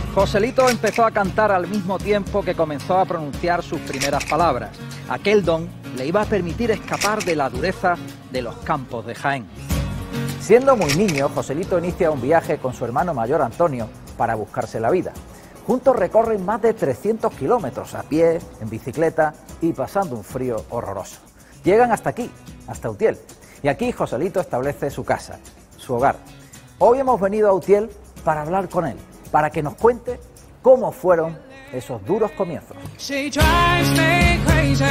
Joselito empezó a cantar al mismo tiempo que comenzó a pronunciar sus primeras palabras. Aquel don le iba a permitir escapar de la dureza de los campos de Jaén. Siendo muy niño, Joselito inicia un viaje con su hermano mayor Antonio para buscarse la vida. Juntos recorren más de 300 kilómetros a pie, en bicicleta y pasando un frío horroroso. Llegan hasta aquí, hasta Utiel, y aquí Joselito establece su casa, su hogar. Hoy hemos venido a Utiel para hablar con él, para que nos cuente cómo fueron esos duros comienzos. She drives me crazy,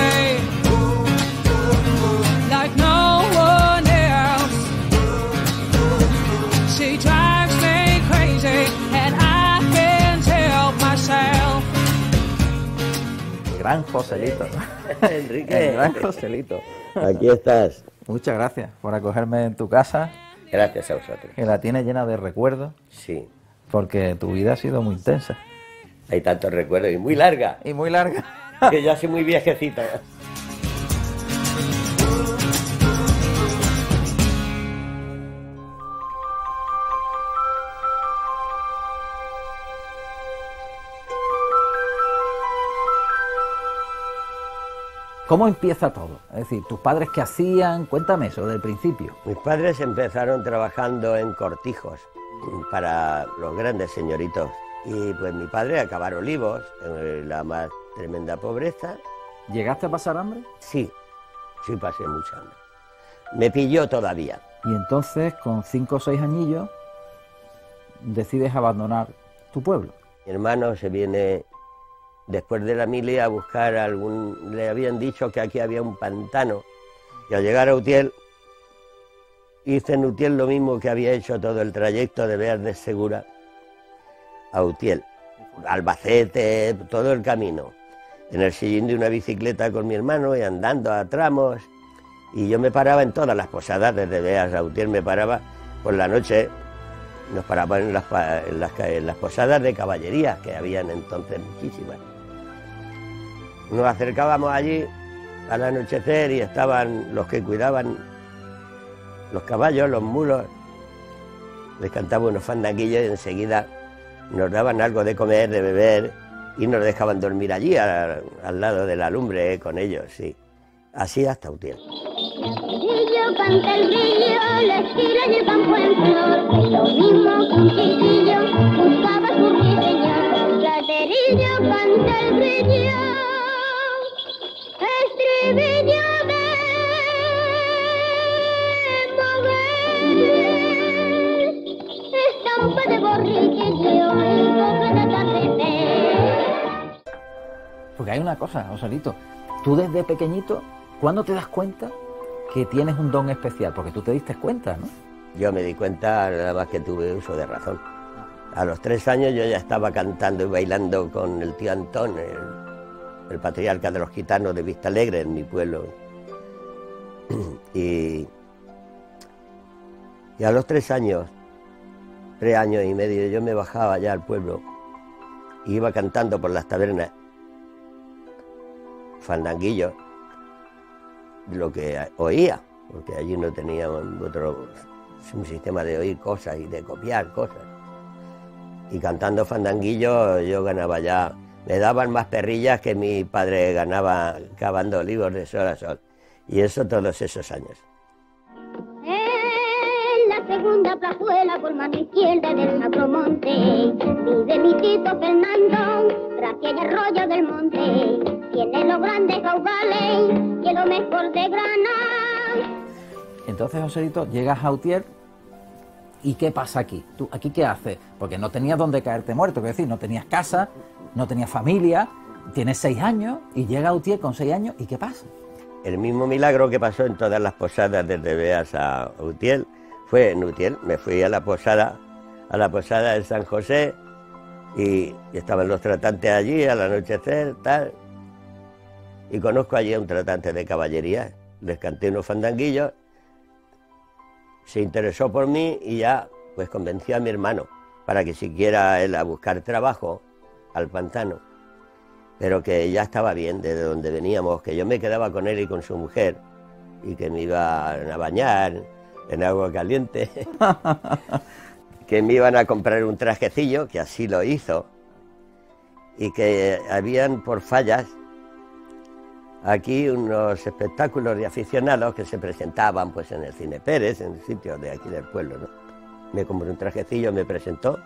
like no one else. She drives me crazy, and I can't help myself. El gran Joselito, ¿no? Enrique. El gran Joselito. Aquí estás. Muchas gracias por acogerme en tu casa, Gracias a vosotros. que la tienes llena de recuerdos, Sí, porque tu vida ha sido muy intensa hay tantos recuerdos y muy larga, y muy larga. que ya soy muy viejecita. ¿Cómo empieza todo? Es decir, ¿tus padres qué hacían? Cuéntame eso del principio. Mis padres empezaron trabajando en cortijos para los grandes señoritos. Y pues mi padre a cavar olivos, en la más tremenda pobreza. ¿Llegaste a pasar hambre? Sí, sí pasé mucha hambre. Me pilló todavía. Y entonces, con 5 o 6 añillos, decides abandonar tu pueblo. Mi hermano se viene después de la mili a buscar algún... Le habían dicho que aquí había un pantano. Y al llegar a Utiel, hice en Utiel lo mismo que había hecho todo el trayecto de Beas de Segura a Utiel. Albacete, todo el camino. En el sillín de una bicicleta con mi hermano y andando a tramos. Y yo me paraba en todas las posadas, desde Beas a Utiel me paraba por la noche. Nos paraban en las posadas de caballería, que habían entonces muchísimas. Nos acercábamos allí al anochecer y estaban los que cuidaban los caballos, los mulos. Les cantaba unos fandanguillos y enseguida nos daban algo de comer, de beber y nos dejaban dormir allí, al lado de la lumbre, con ellos, sí. Así hasta Utiel. Platerillo canta el grillo, la esquila y el campo en flor, lo mismo que un chiquillo buscaba su ruiseñor. Platerillo canta el grillo, estribillo de mover, estampa de borriquillo y boca de atardecer. Porque hay una cosa, Joselito, tú desde pequeñito, ¿cuándo te das cuenta que tienes un don especial? Porque tú te diste cuenta, ¿no? Yo me di cuenta nada más que tuve uso de razón. A los 3 años yo ya estaba cantando y bailando con el tío Antón, el patriarca de los gitanos de Vistalegre, en mi pueblo. Y a los 3 años, 3 años y medio, yo me bajaba ya al pueblo y iba cantando por las tabernas fandanguillos, lo que oía, porque allí no teníamos un sistema de oír cosas y de copiar cosas. Y cantando fandanguillos yo ganaba ya, me daban más perrillas que mi padre ganaba cavando olivos de sol a sol. Y eso todos esos años. En la segunda plazuela por mano izquierda del Sacromonte vive mi tito Fernando, gracia y arroyo del monte. Tiene los grandes caudales y lo mejor de grana. Entonces, Joselito, llegas a Utiel, ¿y qué pasa aquí? ¿Tú aquí qué haces? Porque no tenías dónde caerte muerto, es decir, no tenías casa, no tenías familia, tienes 6 años y llegas a Utiel con 6 años, ¿y qué pasa? El mismo milagro que pasó en todas las posadas desde Beas a Utiel fue en Utiel. Me fui a la posada de San José y estaban los tratantes allí al anochecer, tal. Y conozco allí a un tratante de caballería, les canté unos fandanguillos, se interesó por mí y ya pues convencí a mi hermano para que siguiera él a buscar trabajo al pantano, pero que ya estaba bien desde donde veníamos, que yo me quedaba con él y con su mujer y que me iban a bañar en agua caliente, que me iban a comprar un trajecillo, que así lo hizo, y que habían por Fallas aquí unos espectáculos de aficionados que se presentaban pues en el Cine Pérez, en sitios de aquí del pueblo, ¿no? Me compré un trajecillo, me presentó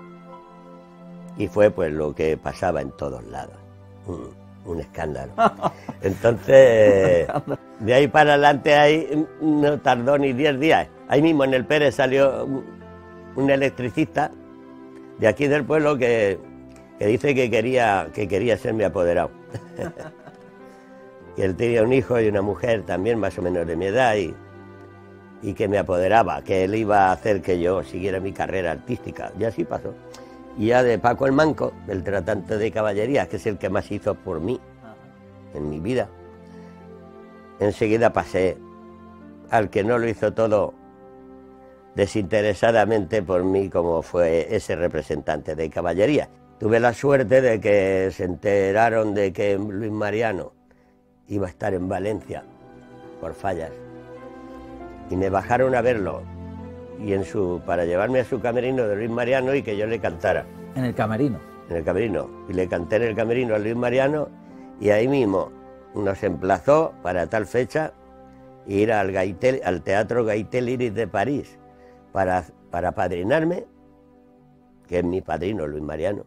y fue pues lo que pasaba en todos lados, un escándalo. Entonces, de ahí para adelante ahí no tardó ni 10 días. Ahí mismo en el Pérez salió un electricista de aquí del pueblo que dice que quería ser mi apoderado. Que él tenía un hijo y una mujer también más o menos de mi edad y que me apoderaba, que él iba a hacer que yo siguiera mi carrera artística. Y así pasó. Y ya de Paco el Manco, el tratante de caballerías, que es el que más hizo por mí en mi vida, enseguida pasé al que no lo hizo todo desinteresadamente por mí, como fue ese representante de caballería. Tuve la suerte de que se enteraron de que Luis Mariano iba a estar en Valencia por Fallas y me bajaron a verlo y para llevarme a su camerino de Luis Mariano y que yo le cantara. En el camerino. En el camerino. Y le canté en el camerino a Luis Mariano y ahí mismo nos emplazó para tal fecha ir al Teatro Gaité Lyrique de París para padrinarme, que es mi padrino Luis Mariano.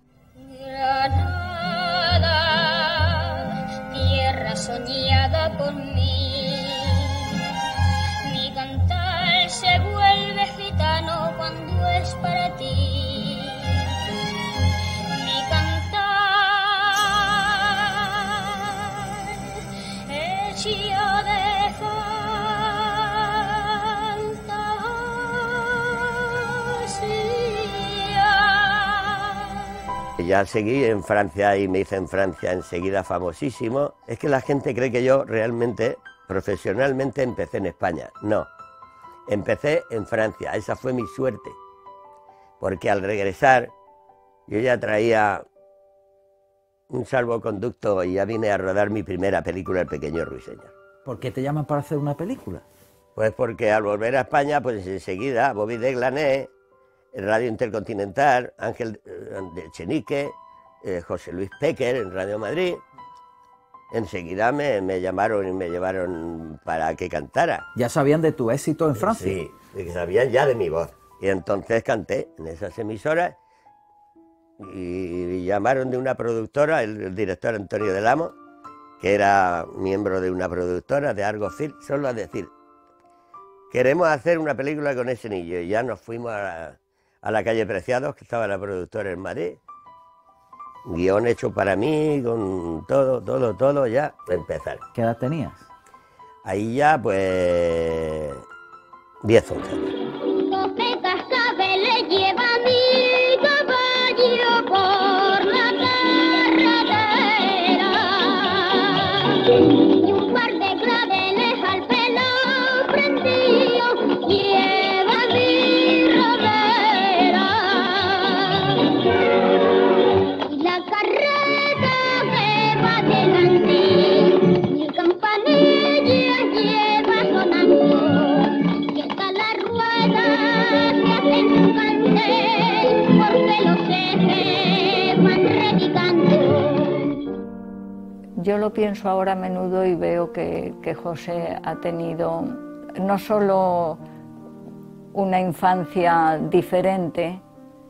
Granada, tierra soñada por mí, mi cantar se vuelve gitano cuando es para ti. Mi cantar hecho de Ya seguí en Francia y me hice en Francia enseguida famosísimo. Es que la gente cree que yo realmente, profesionalmente, empecé en España. No, empecé en Francia, esa fue mi suerte. Porque al regresar, yo ya traía un salvoconducto y ya vine a rodar mi primera película, El pequeño ruiseñor. ¿Por qué te llaman para hacer una película? Pues porque al volver a España, pues enseguida, Bobby de Glané, Radio Intercontinental, Ángel de Echenique, José Luis Péquer en Radio Madrid, enseguida me llamaron y me llevaron para que cantara. ¿Ya sabían de tu éxito en Francia? Sí, que sabían ya de mi voz. Y entonces canté en esas emisoras y llamaron de una productora, el director Antonio del Amo, que era miembro de una productora de Argo Film, solo a decir, queremos hacer una película con ese niño. Y ya nos fuimos a la calle Preciados, que estaba la productora en Madrid. Guión hecho para mí, con todo, ya, para empezar. ¿Qué edad tenías? Ahí ya, pues, 10, 11 años. Copecas cabe le lleva mi caballo por la carretera y un par de claveles al pelo prendido lleva mi rodera y la carreta que va delante mi campanilla lleva sonando y está la rueda que hace un candel porque los ejes van repicando. Yo lo pienso ahora a menudo y veo que José ha tenido no solo una infancia diferente,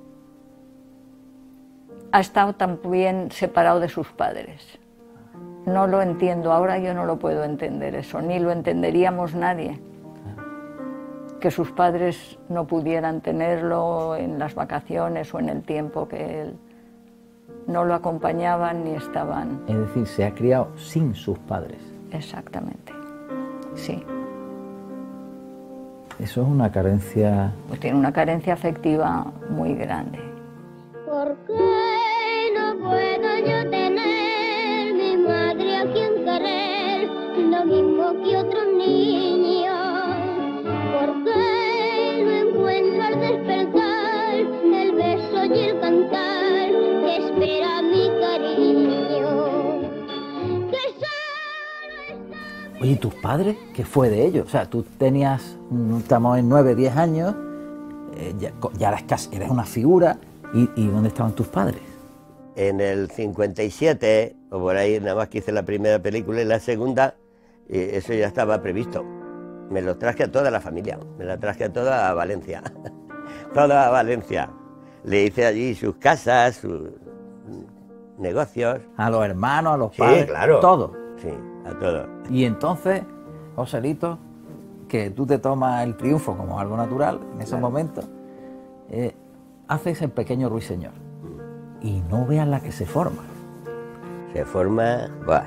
ha estado también separado de sus padres. No lo entiendo, ahora yo no lo puedo entender eso, ni lo entenderíamos nadie. Que sus padres no pudieran tenerlo en las vacaciones o en el tiempo que él no lo acompañaban ni estaban. Es decir, se ha criado sin sus padres. Exactamente, sí. Eso es una carencia... Pues tiene una carencia afectiva muy grande. ¿Por qué no puedo yo tener mi madre a quien querer lo mismo que otros niños? ¿Por qué no encuentro al despertar el beso y el cantar que espera mi cariño? Que solo está... Oye, ¿y tus padres? ¿Qué fue de ellos? O sea, tú tenías, estamos en 9, 10 años, ya eres una figura, ¿y dónde estaban tus padres? En el 57, o por ahí, nada más que hice la primera película y la segunda, eso ya estaba previsto. Me lo traje a toda la familia, me la traje a toda a Valencia, toda a Valencia. Le hice allí sus casas, sus negocios. A los hermanos, a los padres, claro. todo. Sí, a todos. Y entonces, Joselito, que tú te tomas el triunfo como algo natural en esos momentos, haces el pequeño ruiseñor. Y no veas la que se forma. Se forma... ¡buah!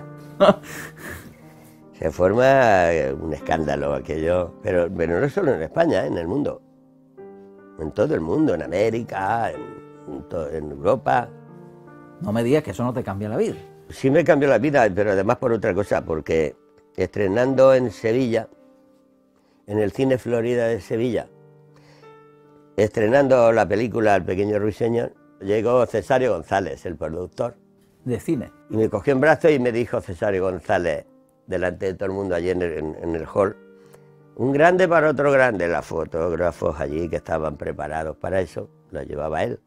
Se forma un escándalo aquello, pero no solo en España, en el mundo. En todo el mundo, en América, en Europa. No me digas que eso no te cambia la vida. Sí me cambió la vida, pero además por otra cosa, porque estrenando en Sevilla, en el Cine Florida de Sevilla, estrenando la película El pequeño ruiseñor, llegó Cesario González, el productor. De cine. Y me cogió en brazos y me dijo Cesario González, delante de todo el mundo allí en el hall, un grande para otro grande. Los fotógrafos allí que estaban preparados para eso, lo llevaba él.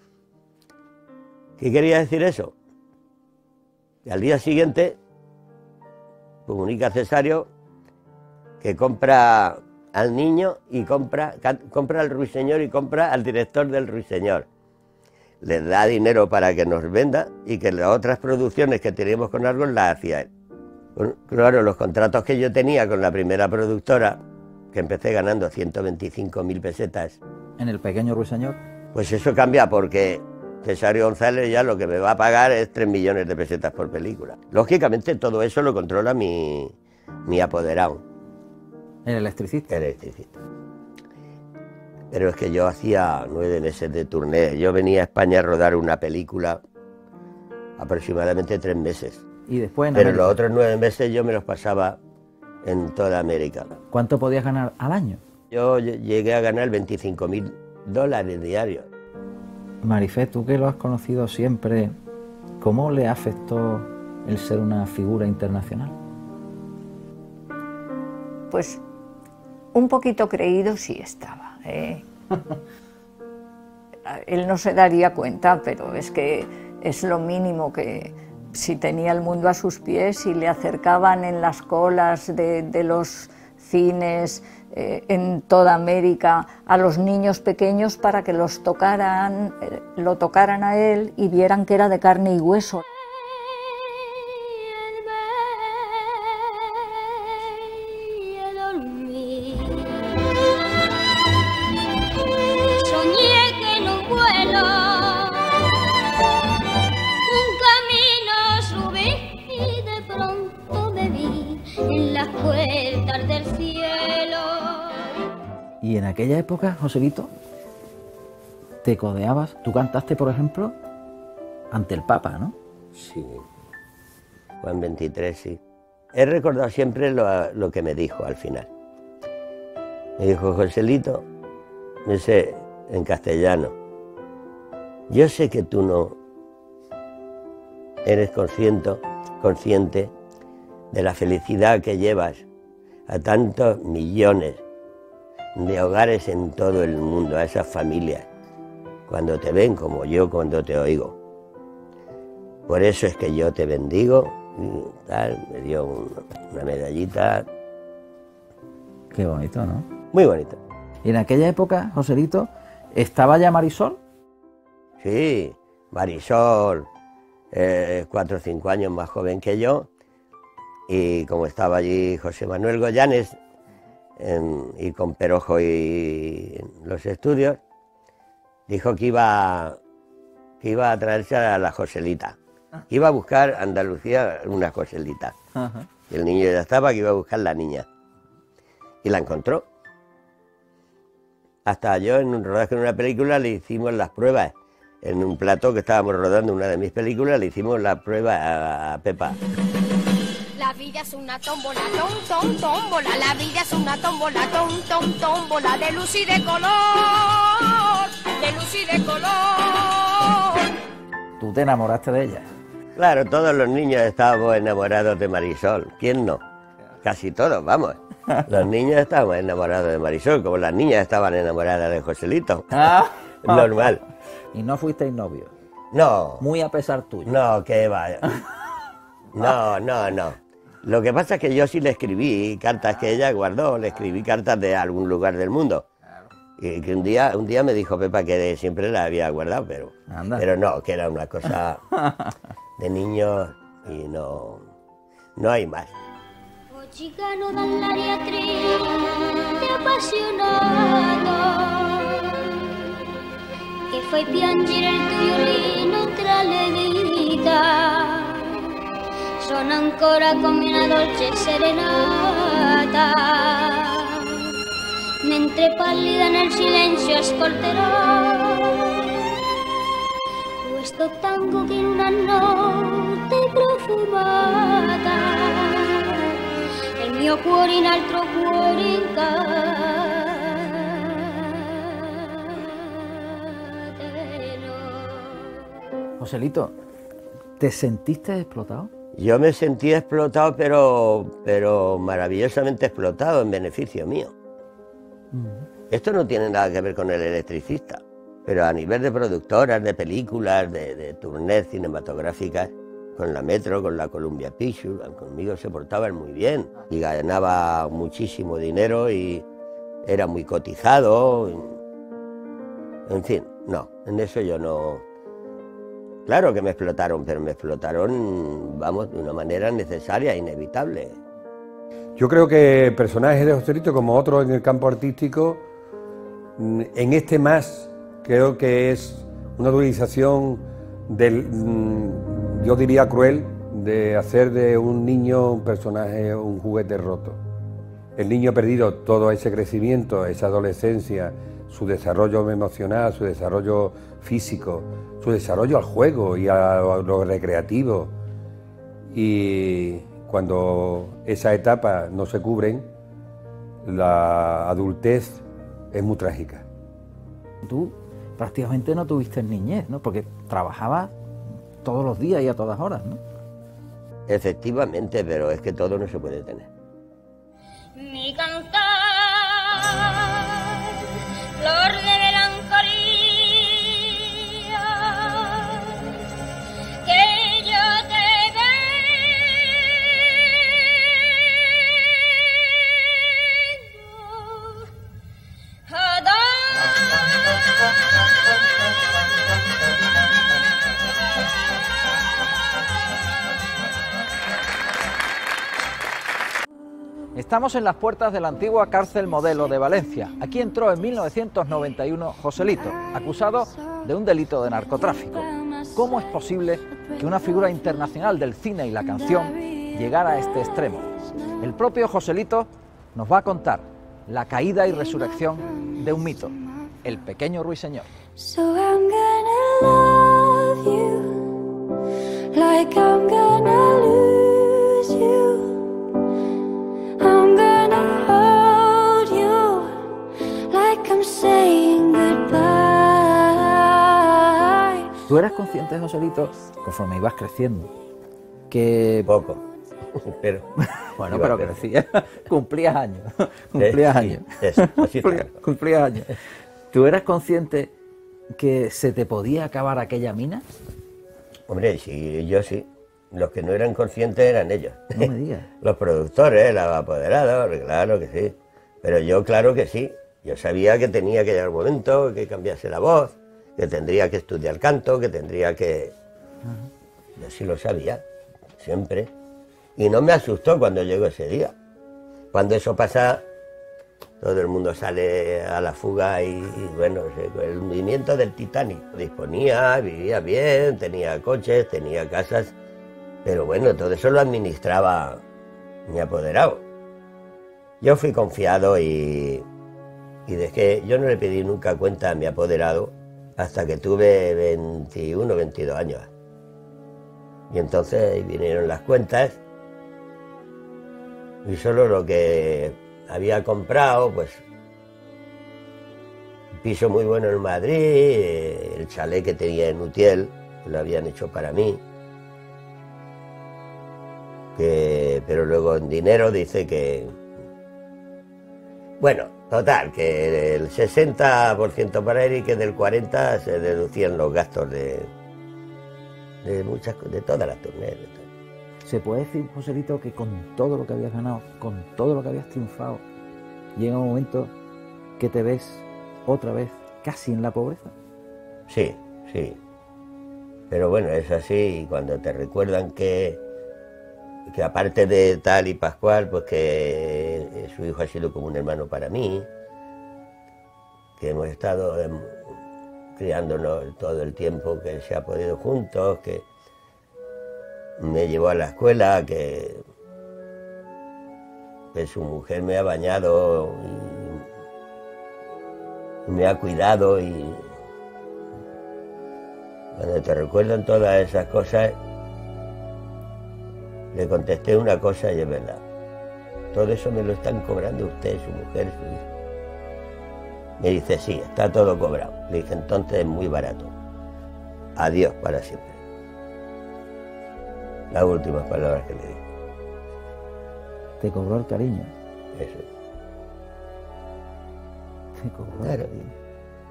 ¿Qué quería decir eso? Y al día siguiente comunica Cesario que compra al niño y compra al ruiseñor y compra al director del ruiseñor. Les da dinero para que nos venda y que las otras producciones que teníamos con Argos las hacía él. Claro, los contratos que yo tenía con la primera productora, que empecé ganando 125.000 pesetas. En el pequeño ruiseñor. Pues eso cambia porque Cesario González ya lo que me va a pagar es 3 millones de pesetas por película. Lógicamente todo eso lo controla mi apoderado. El electricista. El electricista. Pero es que yo hacía 9 meses de turné. Yo venía a España a rodar una película aproximadamente 3 meses. Y después en Pero América. los otros 9 meses yo me los pasaba en toda América. ¿Cuánto podías ganar al año? Yo llegué a ganar $25.000 diarios. Marifé, tú que lo has conocido siempre, ¿cómo le afectó el ser una figura internacional? Pues un poquito creído sí estaba. Él no se daría cuenta, pero es que es lo mínimo que si tenía el mundo a sus pies y le acercaban en las colas de los cines en toda América a los niños pequeños para que los tocaran, lo tocaran a él y vieran que era de carne y hueso. Y en aquella época, Joselito, te codeabas, tú cantaste, por ejemplo, ante el Papa, ¿no? Sí, Juan 23, sí. He recordado siempre lo que me dijo al final. Me dijo, Joselito, me sé en castellano, yo sé que tú no eres consciente de la felicidad que llevas a tantos millones de hogares en todo el mundo, a esas familias, cuando te ven como yo cuando te oigo. Por eso es que yo te bendigo, y tal, me dio una medallita. Qué bonito, ¿no? Muy bonito. Y en aquella época, Joselito, ¿estaba ya Marisol? Sí, Marisol, 4 o 5 años más joven que yo, y como estaba allí José Manuel Goyanes, y con Perojo y en los estudios, dijo que iba a traerse a la Joselita, que iba a buscar a Andalucía una Joselita. Ajá. Y el niño ya estaba, que iba a buscar la niña. Y la encontró. Hasta yo en un rodaje de una película le hicimos las pruebas. En un plató que estábamos rodando una de mis películas, le hicimos la prueba a Pepa. La vida es una tómbola, tómbola. La vida es una tómbola, tómbola. De luz y de color, de luz y de color. ¿Tú te enamoraste de ella? Claro, todos los niños estábamos enamorados de Marisol. ¿Quién no? Casi todos, vamos. Los niños estábamos enamorados de Marisol, como las niñas estaban enamoradas de Joselito. Ah. Normal. ¿Y no fuisteis novios? No, Muy a pesar tuyo. no, que va. No. Lo que pasa es que yo sí le escribí cartas que ella guardó, le escribí cartas de algún lugar del mundo. Y que un día me dijo Pepa que siempre la había guardado, Anda. pero no, que era una cosa de niños y no hay más. Oh chica, no dan l'aria triste appassionato che fai piangere il tuo violino tra le dita. Sono ancora come una dolce serenata, mentre pallida nel silenzio ascolterò questo tango che in una notte profumata il mio cuore in altro cuore incateno. Joselito, ¿te sentiste explotado? Yo me sentí explotado, pero maravillosamente explotado en beneficio mío. Esto no tiene nada que ver con el electricista, pero a nivel de productoras, de películas, de tournés cinematográficas, con la Metro, con la Columbia Pictures, conmigo se portaban muy bien y ganaba muchísimo dinero y era muy cotizado. En fin, no, en eso yo no... Claro que me explotaron, pero me explotaron, vamos, de una manera necesaria, inevitable. Yo creo que personajes de Joselito, como otros en el campo artístico, en este más, creo que es una utilización del, yo diría cruel, de hacer de un niño un personaje, un juguete roto. El niño ha perdido todo ese crecimiento, esa adolescencia, su desarrollo emocional, su desarrollo físico, su desarrollo al juego y a lo recreativo. Y cuando esa etapa no se cubren, la adultez es muy trágica. Tú prácticamente no tuviste niñez, ¿no? Porque trabajabas todos los días y a todas horas, ¿no? Efectivamente, pero es que todo no se puede tener. Mi cantar, flor de melancolía, que yo te vengo a dar. Estamos en las puertas de la antigua cárcel Modelo de Valencia. Aquí entró en 1991 Joselito, acusado de un delito de narcotráfico. ¿Cómo es posible que una figura internacional del cine y la canción llegara a este extremo? El propio Joselito nos va a contar la caída y resurrección de un mito, el pequeño ruiseñor. So I'm gonna love you like I'm gonna lose you. I'm gonna hold you like I'm saying goodbye. ¿Tú eras consciente, Joselito, conforme ibas creciendo, que... Poco, pero... Bueno, iba pero a crecer. crecías, cumplías años, cumplías Sí, años. eso, así está. Cumplías años. ¿Tú eras consciente que se te podía acabar aquella mina? Hombre, sí, yo sí. Los que no eran conscientes eran ellos. No me digas. Los productores, los apoderados, claro que sí. Pero yo, claro que sí. Yo sabía que tenía que llegar un momento, que cambiase la voz, que tendría que estudiar canto, que tendría que... Yo sí lo sabía, siempre. Y no me asustó cuando llegó ese día. Cuando eso pasa, todo el mundo sale a la fuga y bueno, el hundimiento del Titanic. Disponía, vivía bien, tenía coches, tenía casas, pero bueno, todo eso lo administraba mi apoderado. Yo fui confiado y dejé, yo no le pedí nunca cuenta a mi apoderado hasta que tuve 21, 22 años. Y entonces vinieron las cuentas y solo lo que había comprado, pues un piso muy bueno en Madrid, el chalet que tenía en Utiel, que lo habían hecho para mí, pero luego en dinero dice que... Bueno, total, que el 60% para él y que del 40% se deducían los gastos de todas las turnés. ¿Se puede decir, Joselito, que con todo lo que habías ganado, con todo lo que habías triunfado, llega un momento que te ves otra vez casi en la pobreza? Sí, sí. Pero bueno, es así, y cuando te recuerdan que aparte de tal y Pascual, pues que su hijo ha sido como un hermano para mí, que hemos estado criándonos todo el tiempo que se ha podido juntos, que me llevó a la escuela, que su mujer me ha bañado y me ha cuidado, y cuando te recuerdan todas esas cosas, le contesté una cosa y es verdad. Todo eso me lo están cobrando usted, su mujer, su hijo. Me dice, sí, está todo cobrado. Le dije, entonces es muy barato. Adiós para siempre. Las últimas palabras que le dije. Te cobró el cariño. Eso. Te cobró Claro. el cariño.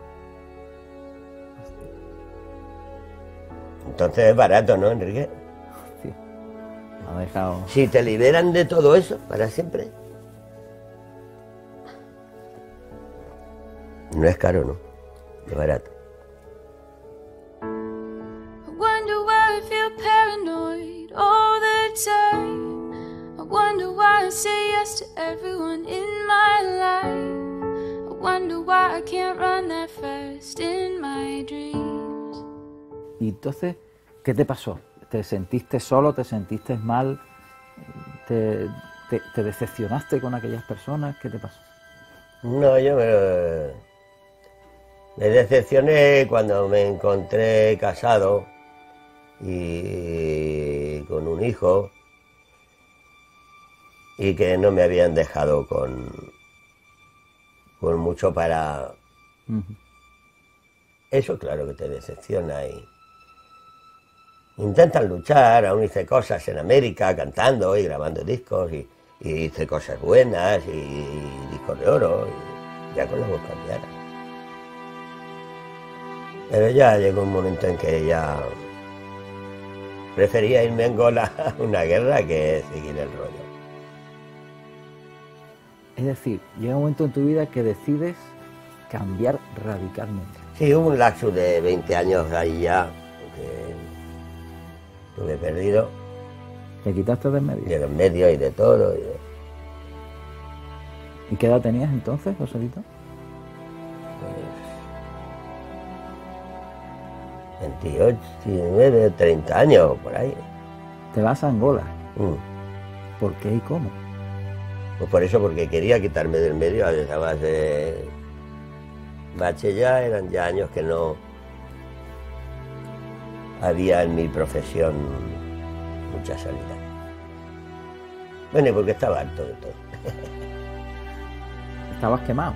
Entonces es barato, ¿no, Enrique? Hostia. Me ha dejado... Si te liberan de todo eso para siempre. No es caro, ¿no? Es barato. I wonder why I feel paranoid all the time. I wonder why I say yes to everyone in my life. I wonder why I can't run that fast in my dreams. Y entonces, ¿qué te pasó? ¿Te sentiste solo? ¿Te sentiste mal? ¿Te decepcionaste con aquellas personas? ¿Qué te pasó? No, yo me decepcioné cuando me encontré casado y con un hijo, y que no me habían dejado con mucho para... Eso claro que te decepciona, y intentan luchar. Aún hice cosas en América cantando y grabando discos, y hice cosas buenas y discos de oro, y ya con la voz cambiada. Pero ya llegó un momento en que ya prefería irme a Angola a una guerra que seguir el rollo. Es decir, llega un momento en tu vida que decides cambiar radicalmente. Sí, hubo un lapsus de 20 años ahí ya, que estuve perdido. ¿Te quitaste del medio? De en medio y de todo. ¿Y qué edad tenías entonces, Joselito? Pues 28, 29, 30 años, por ahí. Te vas a Angola. Mm. ¿Por qué y cómo? Pues por eso, porque quería quitarme del medio. Además de Bache ya eran ya años que no había en mi profesión mucha salida. Bueno, y porque estaba harto de todo. ¿Estabas quemado?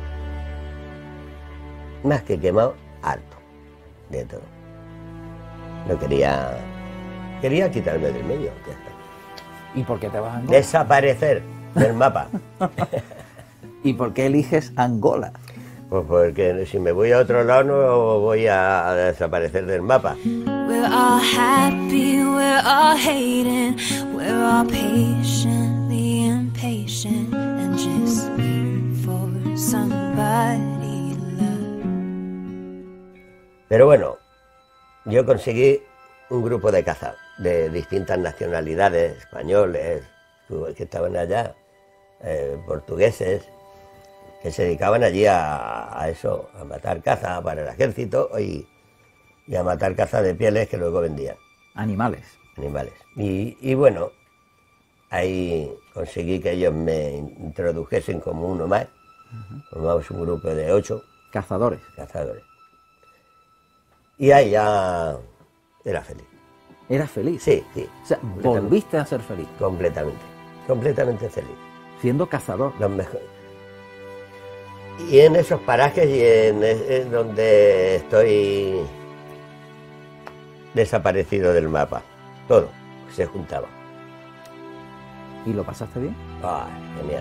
Más que quemado, harto de todo. No quería quitarme del medio. Ya está. ¿Y por qué te vas a Angola? Desaparecer del mapa. ¿Y por qué eliges Angola? Pues porque si me voy a otro lado no voy a desaparecer del mapa. We're all happy, we're all hating, we're all patiently impatient and just waiting for somebody to love. Pero bueno, yo conseguí un grupo de caza de distintas nacionalidades, españoles, que estaban allá, portugueses, que se dedicaban allí a eso, a matar caza para el ejército y a matar caza de pieles que luego vendían. Animales. Y bueno, ahí conseguí que ellos me introdujesen como uno más. Formamos un grupo de 8 Cazadores. Y ahí ya era feliz. ¿Eras feliz? Sí. O sea, volviste a ser feliz. Completamente feliz. Siendo cazador. Los mejores. Y en esos parajes y en donde estoy desaparecido del mapa, todo se juntaba. ¿Y lo pasaste bien? ¡Ay, genial!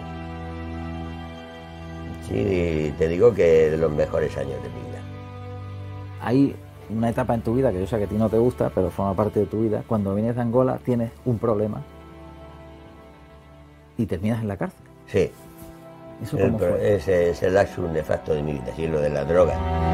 Sí, te digo que de los mejores años de mi vida. Ahí una etapa en tu vida que yo sé que a ti no te gusta, pero forma parte de tu vida. Cuando vienes de Angola tienes un problema y terminas en la cárcel. Sí. ¿Eso cómo fue? Ese es el laxus nefasto de mi vida, sí, lo de la droga.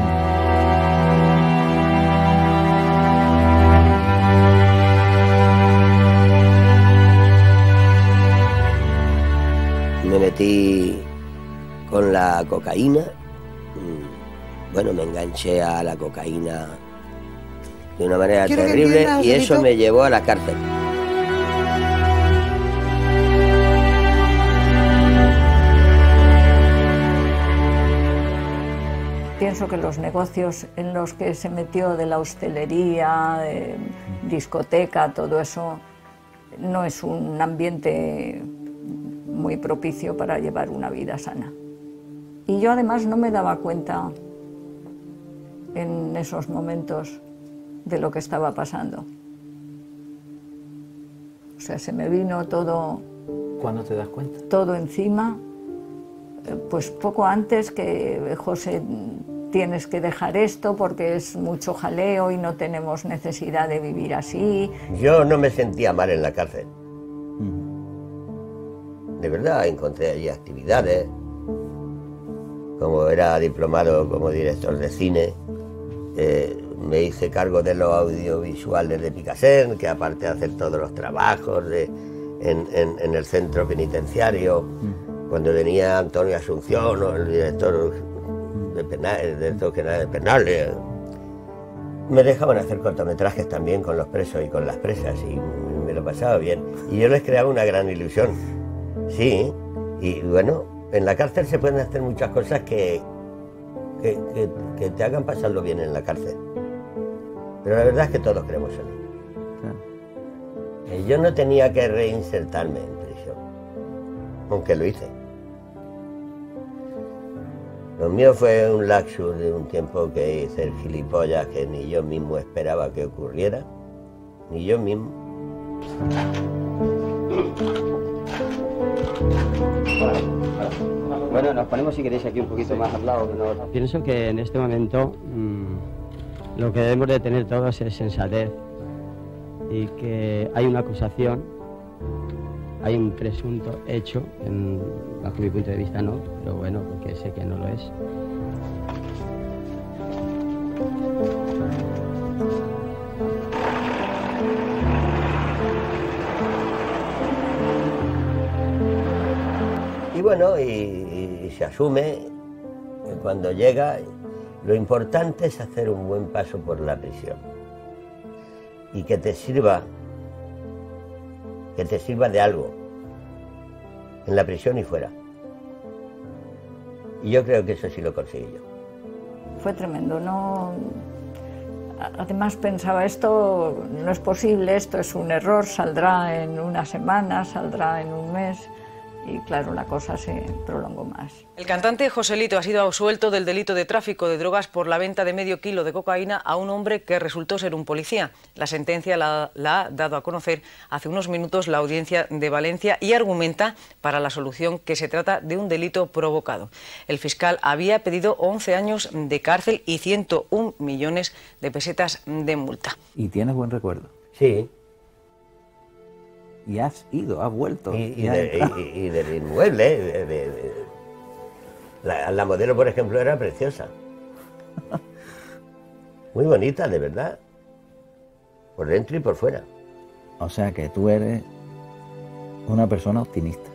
Me metí con la cocaína. Bueno, me enganché a la cocaína de una manera terrible y eso me llevó a la cárcel. Pienso que los negocios en los que se metió de la hostelería, de discoteca, todo eso, no es un ambiente muy propicio para llevar una vida sana. Y yo además no me daba cuenta en esos momentos de lo que estaba pasando. O sea, se me vino todo... ¿Cuándo te das cuenta? Todo encima, pues poco antes que José, tienes que dejar esto porque es mucho jaleo y no tenemos necesidad de vivir así. Yo no me sentía mal en la cárcel. De verdad, encontré allí actividades. Como era diplomado como director de cine, me hice cargo de los audiovisuales de Picasen, que aparte de hacer todos los trabajos en el centro penitenciario, cuando venía Antonio Asunción, o el director de penales, me dejaban hacer cortometrajes también con los presos y con las presas, y me lo pasaba bien. Y yo les creaba una gran ilusión. Sí, y bueno, en la cárcel se pueden hacer muchas cosas que te hagan pasarlo bien en la cárcel. Pero la verdad es que todos queremos salir. Claro. Yo no tenía que reinsertarme en prisión, aunque lo hice. Lo mío fue un laxus de un tiempo que hice el gilipollas que ni yo mismo esperaba que ocurriera, ni yo mismo. Bueno, nos ponemos si queréis aquí un poquito más al lado. Pienso que en este momento lo que debemos de tener todos es sensatez y que hay una acusación, hay un presunto hecho, bajo mi punto de vista no, pero bueno, porque sé que no lo es. Y bueno, y se asume que cuando llega, lo importante es hacer un buen paso por la prisión y que te sirva de algo en la prisión y fuera. Y yo creo que eso sí lo conseguí yo. Fue tremendo, ¿no? Además pensaba, esto no es posible, esto es un error, saldrá en una semana, saldrá en un mes. Y claro, la cosa se prolongó más. El cantante Joselito ha sido absuelto del delito de tráfico de drogas por la venta de medio kilo de cocaína a un hombre que resultó ser un policía. La sentencia la ha dado a conocer hace unos minutos la Audiencia de Valencia y argumenta para la solución que se trata de un delito provocado. El fiscal había pedido 11 años de cárcel y 101 millones de pesetas de multa. ¿Y tienes buen recuerdo? Sí. Y has vuelto. Y del inmueble. La modelo, por ejemplo, era preciosa. Muy bonita, de verdad. Por dentro y por fuera. O sea que tú eres una persona optimista.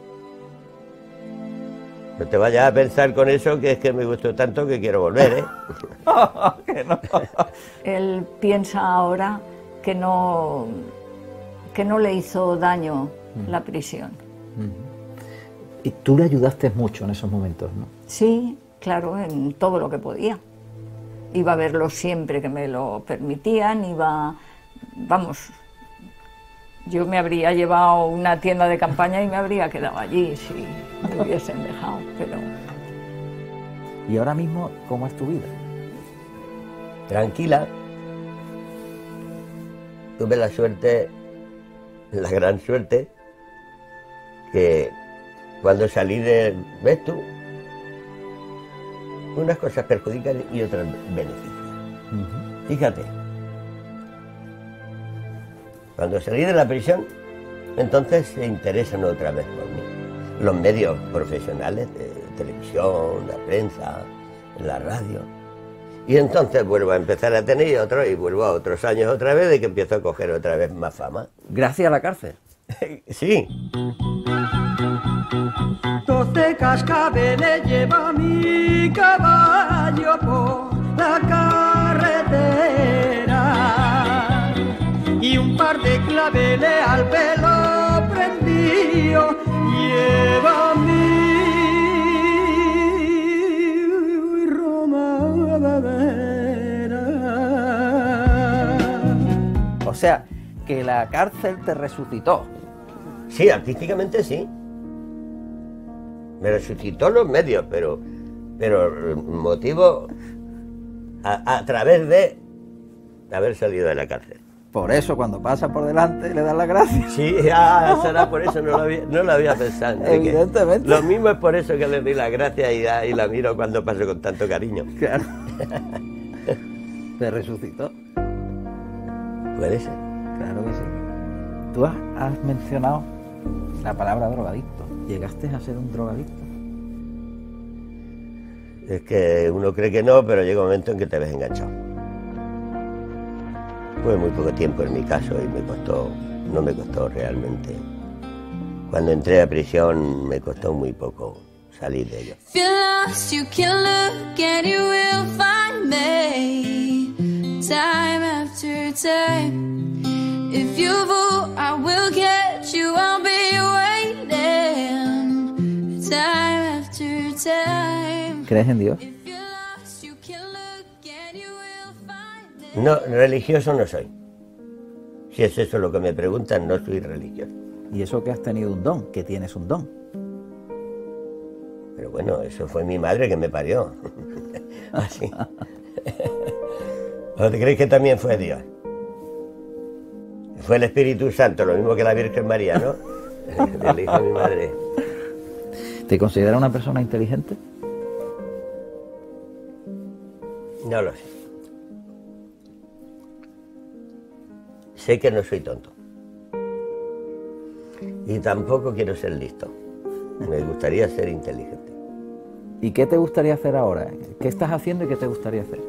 No te vayas a pensar con eso que es que me gustó tanto que quiero volver, ¿eh? Que no. Él piensa ahora que no le hizo daño la prisión. Y tú le ayudaste mucho en esos momentos, ¿no? Sí, claro, en todo lo que podía. Iba a verlo siempre que me lo permitían, vamos, yo me habría llevado a una tienda de campaña y me habría quedado allí si me hubiesen dejado, pero... ¿Y ahora mismo cómo es tu vida? Tranquila. Tuve la suerte, la gran suerte, que cuando salí ves tú, unas cosas perjudican y otras benefician. Fíjate, cuando salí de la prisión, entonces se interesan otra vez por mí. Los medios profesionales de televisión, la prensa, la radio. Y entonces vuelvo a empezar a tener otro y vuelvo a otros años otra vez de que empiezo a coger otra vez más fama. Gracias a la cárcel. Sí. 12 cascabeles lleva mi caballo por la carretera y un par de claveles al pelo prendido lleva mi romadera. O sea, que la cárcel te resucitó. Sí, artísticamente sí. Me resucitó los medios, pero el motivo a través de haber salido de la cárcel. Por eso cuando pasa por delante le das las gracias. Sí, será por eso, no lo había pensado. Evidentemente. Lo mismo es por eso que le doy las gracias y la miro cuando paso con tanto cariño. Claro. Te resucitó. Puede ser. Claro que sí. Tú has mencionado la palabra drogadicto. ¿Llegaste a ser un drogadicto? Es que uno cree que no, pero llega un momento en que te ves enganchado. Fue muy poco tiempo en mi caso y no me costó realmente. Cuando entré a prisión me costó muy poco salir de ello. If you're lost, you can look and you will find me time after time. If you fall, I will catch you, I'll be waiting time after time. ¿Crees en Dios? If you're lost, you can look and you will find me. No, religioso no soy. Si es eso lo que me preguntan, no soy religioso. Y eso que has tenido un don, que tienes un don. Pero bueno, eso fue mi madre que me parió. Así. ¿O te crees que también fue Dios? Fue el Espíritu Santo, lo mismo que la Virgen María, ¿no? Del hijo de mi madre. ¿Te consideras una persona inteligente? No lo sé. Sé que no soy tonto. Y tampoco quiero ser listo. Me gustaría ser inteligente. ¿Y qué te gustaría hacer ahora? ¿Qué estás haciendo y qué te gustaría hacer?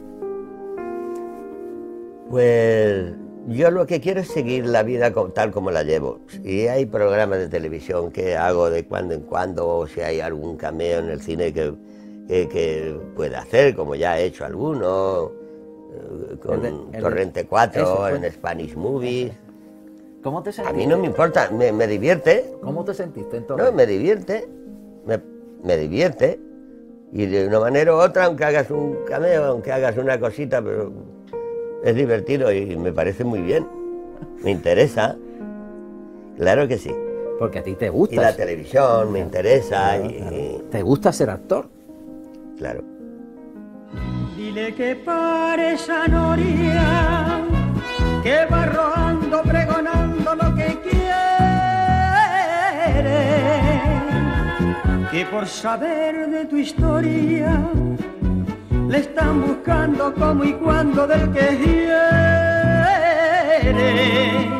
Pues yo lo que quiero es seguir la vida tal como la llevo. Si hay programas de televisión que hago de cuando en cuando, o si hay algún cameo en el cine que pueda hacer, como ya he hecho alguno, con Torrente 4, en Spanish Movies. ¿Cómo te sentiste? A mí no me importa, me divierte. ¿Cómo te sentiste entonces? No, me divierte, me divierte. Y de una manera u otra, aunque hagas un cameo, aunque hagas una cosita, pero es divertido y me parece muy bien. Me interesa. Claro que sí. Porque a ti te gusta. Y la televisión me interesa. ¿Te gusta ser actor? Claro. Dile que pare esa noria que va rodando pregonando lo que quiere, que por saber de tu historia le están buscando cómo y cuándo del que quiere.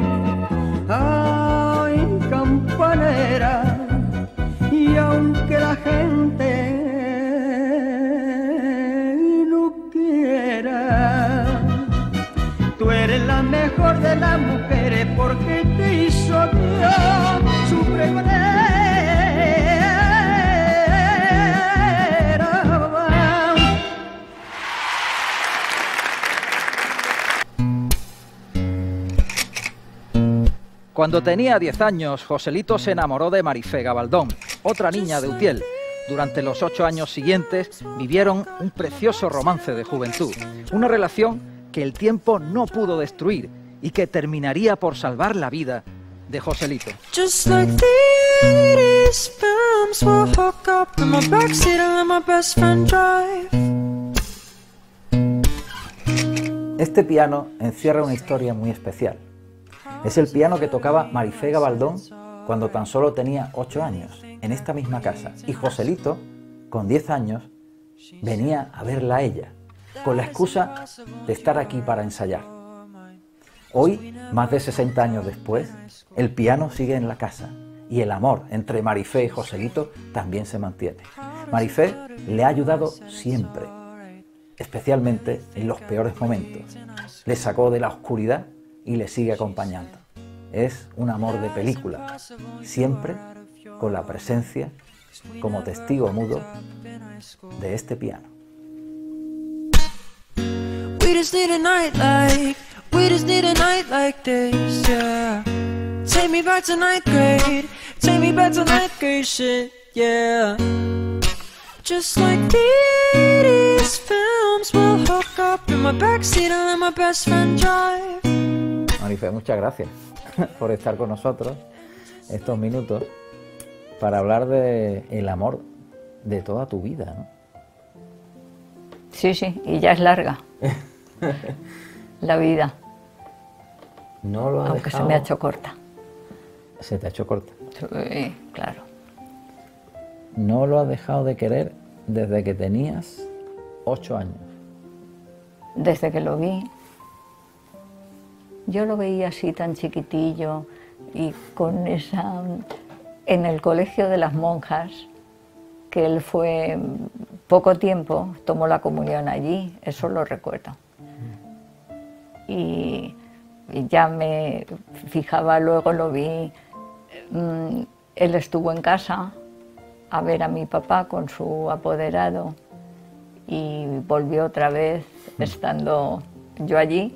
Ay, campanera, y aunque la gente no quiera, tú eres la mejor de las mujeres porque te hizo Dios su pregonera. Cuando tenía 10 años, Joselito se enamoró de Marifé Gabaldón, otra niña de Utiel. Durante los 8 años siguientes vivieron un precioso romance de juventud, una relación que el tiempo no pudo destruir y que terminaría por salvar la vida de Joselito. Just like the 80s films, we'll hook up in my backseat and let my best friend drive. Este piano encierra una historia muy especial. Es el piano que tocaba Marifé Gabaldón cuando tan solo tenía 8 años, en esta misma casa. Y Joselito, con 10 años, venía a verla a ella. con la excusa de estar aquí para ensayar. Hoy, más de 60 años después, el piano sigue en la casa y el amor entre Marifé y Joselito también se mantiene. Marifé le ha ayudado siempre, especialmente en los peores momentos. Le sacó de la oscuridad y le sigue acompañando. Es un amor de película, siempre con la presencia como testigo mudo de este piano. We just need a night like this, yeah. Take me back to ninth grade, take me back to ninth grade shit, yeah. Just like these films, we'll hook up in my backseat and let my best friend drive. Marifé, muchas gracias por estar con nosotros estos minutos para hablar de el amor de toda tu vida, ¿no? Sí, sí, y ya es larga la vida. No lo ha aunque dejado... se me ha hecho corta. Se te ha hecho corta. Sí, claro. No lo has dejado de querer desde que tenías 8 años. Desde que lo vi. Yo lo veía así tan chiquitillo y con esa... En el colegio de las monjas, que él fue poco tiempo, tomó la comunión allí, eso lo recuerdo. Y ya me fijaba, luego lo vi, él estuvo en casa a ver a mi papá con su apoderado y volvió otra vez estando yo allí.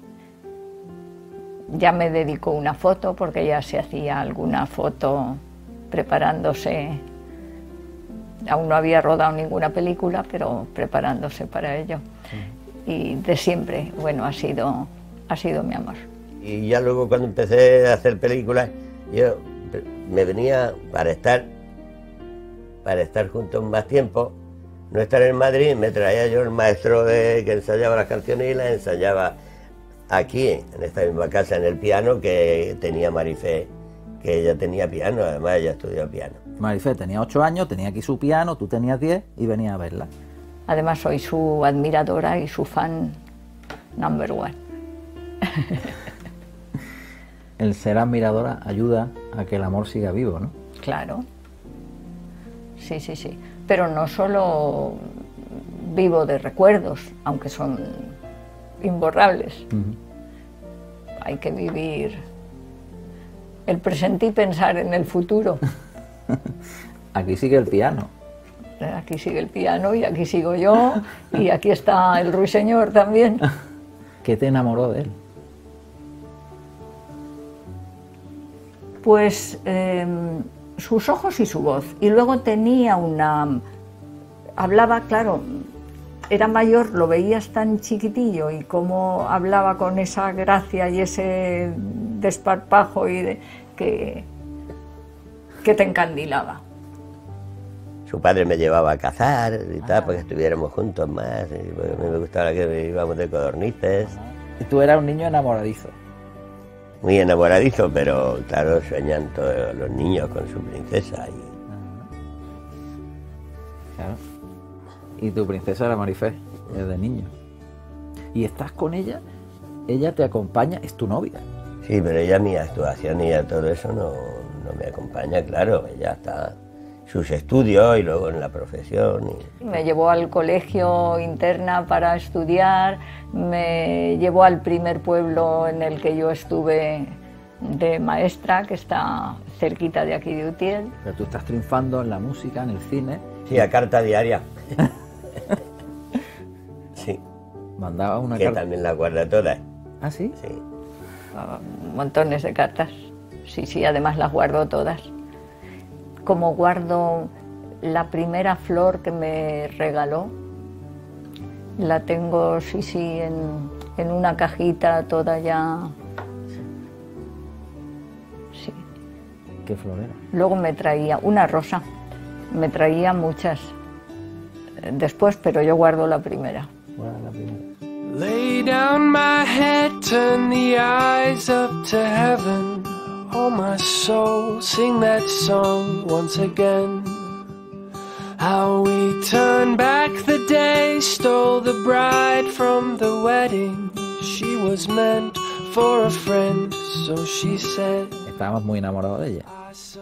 Ya me dedicó una foto porque ya se hacía alguna foto preparándose. Aún no había rodado ninguna película, pero preparándose para ello. Y de siempre, bueno, ha sido mi amor. Y ya luego cuando empecé a hacer películas, yo me venía para estar juntos más tiempo, no estar en Madrid, me traía yo el maestro que ensayaba las canciones y las ensayaba aquí, en esta misma casa, en el piano que tenía Marifé, que ella tenía piano, además ella estudió piano. Marifé tenía 8 años, tenía aquí su piano, tú tenías 10 y venía a verla. Además soy su admiradora y su fan number one. El ser admiradora ayuda a que el amor siga vivo, ¿no? Claro. Sí, sí, sí. Pero no solo vivo de recuerdos, aunque son imborrables. Hay que vivir el presente y pensar en el futuro. Aquí sigue el piano. Aquí sigue el piano y aquí sigo yo y aquí está el ruiseñor también. ¿Qué te enamoró de él? Pues sus ojos y su voz. Y luego tenía hablaba, claro, era mayor, lo veías tan chiquitillo y cómo hablaba con esa gracia y ese desparpajo que te encandilaba. Su padre me llevaba a cazar y tal, para que estuviéramos juntos más, y porque a mí me gustaba que íbamos de codornices. Y tú eras un niño enamoradizo. Muy enamoradizo, pero claro, sueñan todos los niños con su princesa. Claro. Y tu princesa era Marifé, desde niño. Y estás con ella, ella te acompaña, es tu novia. Sí, pero ella mi actuación y ya todo eso no me acompaña, claro, ella está sus estudios y luego en la profesión. Me llevó al colegio interna para estudiar, me llevó al primer pueblo en el que yo estuve de maestra, que está cerquita de aquí de Utiel. Pero tú estás triunfando en la música, en el cine. Sí, a carta diaria. Sí. Mandaba una que carta. También la guarda todas. ¿Ah, sí? Sí. Montones de cartas. Sí, sí, además las guardo todas. Como guardo la primera flor que me regaló, la tengo, sí, sí, en una cajita toda ya. Sí. ¿Qué flor era? Luego me traía una rosa, me traía muchas después, pero yo guardo la primera. Guarda la primera. Lay down my head, turn the eyes up to heaven. Oh my soul, sing that song once again. How we turned back the day, stole the bride from the wedding. She was meant for a friend, so she said. Estábamos muy enamorados de ella.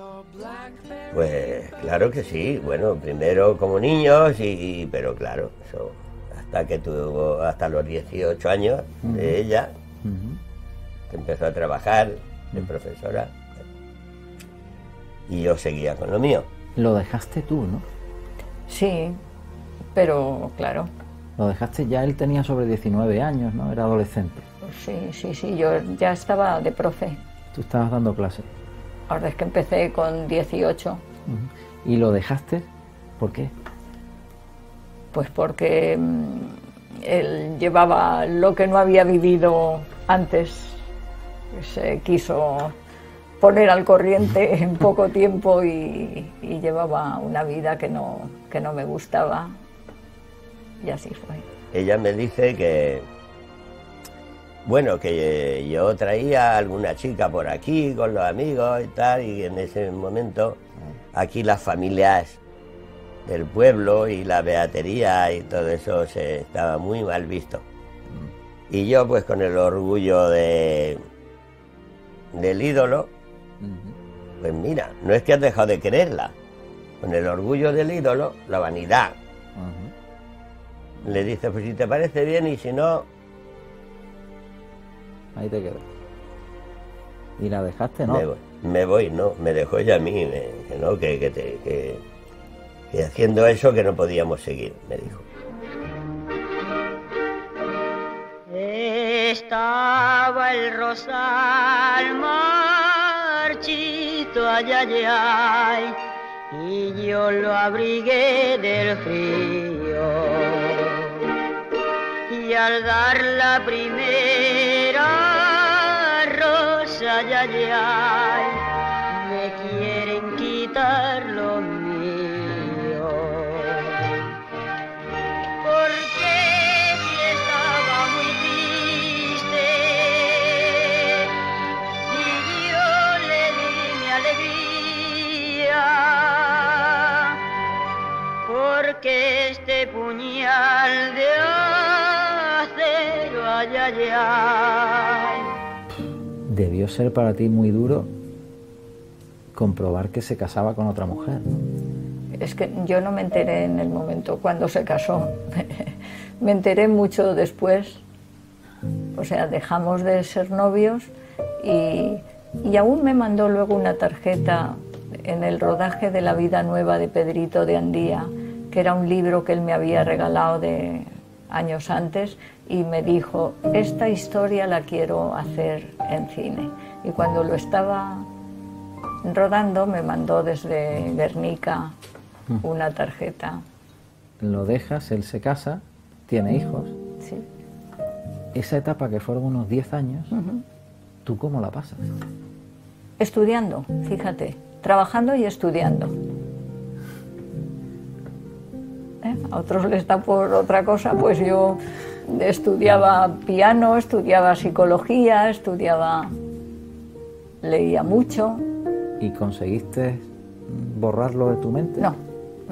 Pues claro que sí, bueno, primero como niños, pero claro, eso, hasta que tuvo, hasta los 18 años de ella, que empezó a trabajar de profesora, y yo seguía con lo mío. Lo dejaste tú, ¿no? Sí, pero claro. Lo dejaste ya, él tenía sobre 19 años, ¿no? Era adolescente. Sí, yo ya estaba de profe. Tú estabas dando clases. Ahora es que empecé con 18. ¿Y lo dejaste? ¿Por qué? Pues porque él llevaba lo que no había vivido antes. Se quiso poner al corriente en poco tiempo y llevaba una vida que no me gustaba. Y así fue. Ella me dice que, bueno, que yo traía a alguna chica por aquí con los amigos y tal, y en ese momento aquí las familias del pueblo y la beatería y todo eso estaba muy mal visto. Y yo pues con el orgullo del ídolo, pues mira, no es que has dejado de quererla, con el orgullo del ídolo, la vanidad. Le dice, pues si te parece bien y si no... Ahí te quedas. ¿Y la dejaste, no? Me voy, no, me dejó ella a mí, que haciendo eso que no podíamos seguir, me dijo. Estaba el rosal marchito, ay, ay, ay, y yo lo abrigué del frío. Y al dar la primera rosa, ay, ay, ay, me quieren quitar lo mío. Porque si estaba muy triste y yo le di mi alegría, porque este puñal de acero, ay, ay, ay. Debió ser para ti muy duro comprobar que se casaba con otra mujer, ¿no? Es que yo no me enteré en el momento cuando se casó. Me enteré mucho después. O sea, dejamos de ser novios y aún me mandó luego una tarjeta en el rodaje de La vida nueva de Pedrito de Andía, que era un libro que él me había regalado de años antes, y me dijo, esta historia la quiero hacer en cine. Y cuando lo estaba rodando me mandó desde Guernica una tarjeta. Lo dejas, él se casa, tiene hijos. Sí. Esa etapa que fueron unos 10 años, ¿tú cómo la pasas? Estudiando, fíjate, trabajando y estudiando. A otros les da por otra cosa, pues yo estudiaba piano, estudiaba psicología, leía mucho. ¿Y conseguiste borrarlo de tu mente? No.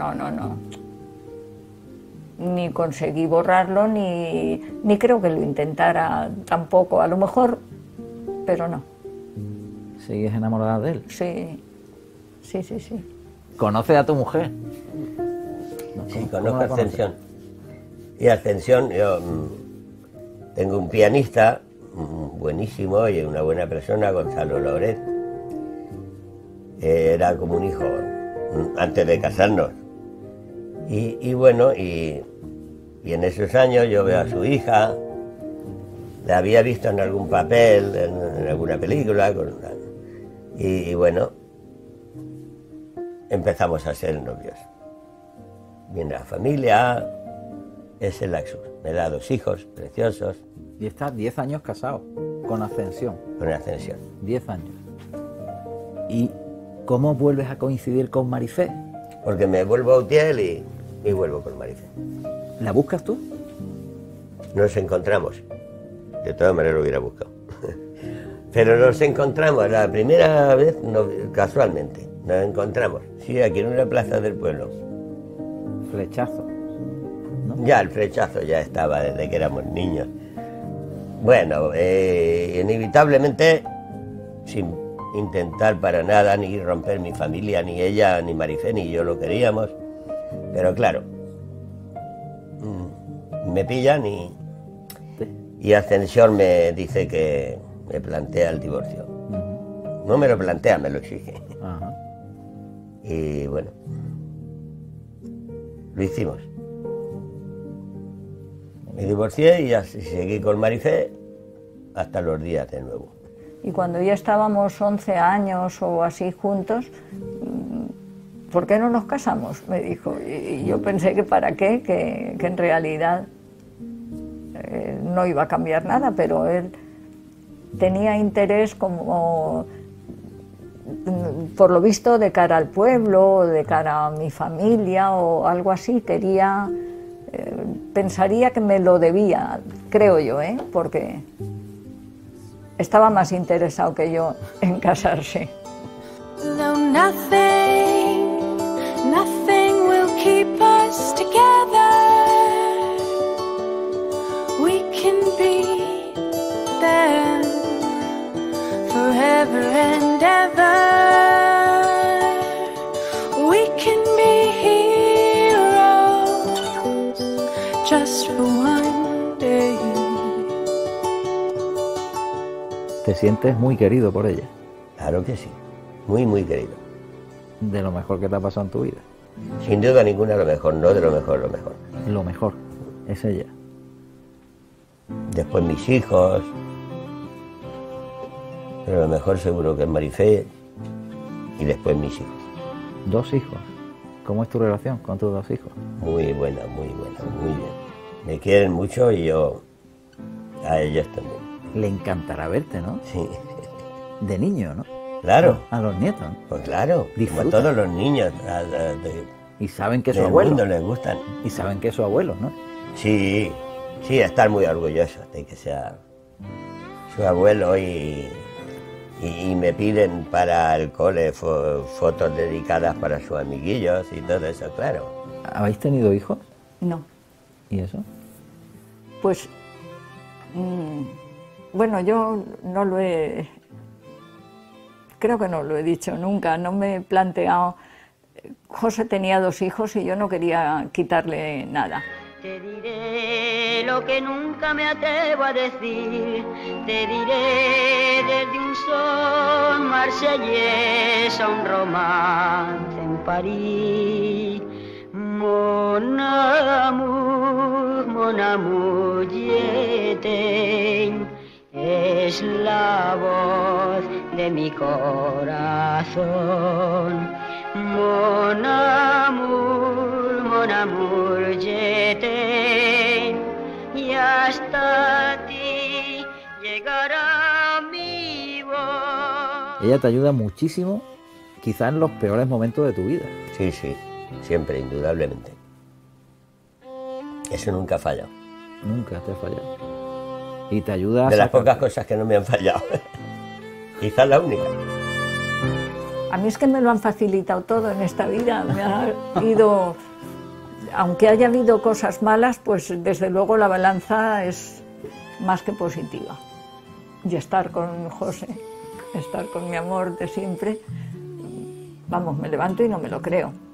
Ni conseguí borrarlo, ni creo que lo intentara tampoco, a lo mejor, pero no. ¿Sigues enamorada de él? Sí. ¿Conoces a tu mujer? Sí, conozco a Ascensión. Y Ascensión, yo tengo un pianista buenísimo y una buena persona, Gonzalo Loret. Era como un hijo antes de casarnos. Y bueno, y en esos años yo veo a su hija, la había visto en algún papel, en alguna película, y bueno, empezamos a ser novios. Viene la familia, es el Laxus, me da 2 hijos preciosos. Y estás 10 años casado, con Ascensión. Con Ascensión. 10 años. ¿Y cómo vuelves a coincidir con Marifé? Porque me vuelvo a Utiel y vuelvo con Marifé. ¿La buscas tú? Nos encontramos. De todas maneras lo hubiera buscado. Pero nos encontramos la primera vez, casualmente. Nos encontramos, sí, aquí en una plaza del pueblo. flechazo, ¿no? Ya el flechazo ya estaba desde que éramos niños. Bueno, inevitablemente, sin intentar para nada ni romper mi familia, ni ella, ni Marifé, ni yo lo queríamos, pero claro, me pillan y Ascensión me dice que me plantea el divorcio. No me lo plantea, me lo exige. Ajá. Y bueno, lo hicimos. Me divorcié y así seguí con Marifé hasta los días de nuevo. Y cuando ya estábamos 11 años o así juntos, ¿por qué no nos casamos?, me dijo. Y yo pensé que para qué, que en realidad no iba a cambiar nada, pero él tenía interés como, por lo visto, de cara al pueblo, de cara a mi familia o algo así. Quería, pensaría que me lo debía, creo yo, porque estaba más interesado que yo en casarse. Though nothing will keep us together, we can be there forever and ever. We can be heroes just for one day. ¿Te sientes muy querido por ella? Claro que sí, muy, muy querido. De lo mejor que te ha pasado en tu vida. Sin duda ninguna lo mejor, no de lo mejor, lo mejor. Lo mejor es ella. Después mis hijos, pero lo mejor seguro que es Marifé y después mis hijos. 2 hijos. ¿Cómo es tu relación con tus 2 hijos? Muy buena, muy bien. Me quieren mucho y yo a ellos también. Le encantará verte, ¿no? Sí. De niño, ¿no? Claro. A los nietos, ¿no? Pues claro, Disfruta. como a todos los niños. Y saben que es su del abuelo. mundo les gustan. Y saben que es su abuelo, ¿no? Sí, estar muy orgulloso de que sea su abuelo y me piden para el cole fotos dedicadas para sus amiguillos y todo eso, claro. ¿Habéis tenido hijos? No. ¿Y eso? Pues, bueno, yo no lo he... Creo que no lo he dicho nunca, no me he planteado... José tenía 2 hijos y yo no quería quitarle nada. Te diré lo que nunca me atrevo a decir, te diré desde un son marsellés a un romance en París. Mon amour, je t'aime, es la voz de mi corazón. Mon amour, je t'aime, y hasta ti llegará mi voz. Ella te ayuda muchísimo, quizá en los peores momentos de tu vida. Sí, siempre, indudablemente. Eso nunca ha fallado. Nunca te ha fallado. Y te ayuda a de las pocas cosas que no me han fallado. Quizás la única. A mí es que me lo han facilitado todo en esta vida. Me ha ido, aunque haya habido cosas malas, pues desde luego la balanza es más que positiva. Y estar con José, estar con mi amor de siempre, vamos, me levanto y no me lo creo.